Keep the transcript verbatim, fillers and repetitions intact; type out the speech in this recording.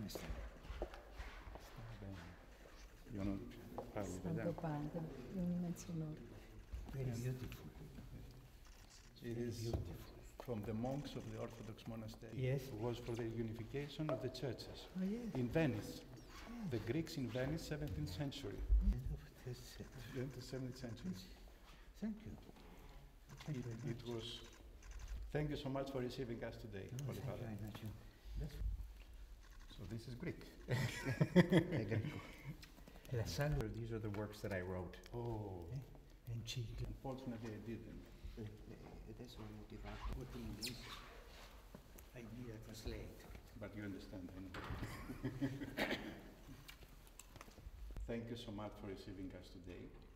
Come sta? Sta bene. Io non parlo Santo italiano. Padre, è un immenso onore. Very beautiful. It is Beautiful. from the monks of the Orthodox monastery. Yes. It was for the unification of the churches. Oh, yes. In Venice. The Greeks in Venice, seventeenth century. Yes. In the seventeenth century. Thank you. Thank you It, very it much. was. Thank you so much for receiving us today, No, Holy thank you Father. very much. That's So this is Greek. è greco. E la salve. These are the works that I wrote. Oh, È in ciclo. unfortunately I didn't. Adesso ho motivato tutto in inglese. I need a translate. But you understand, I know. Thank you so much for receiving us today.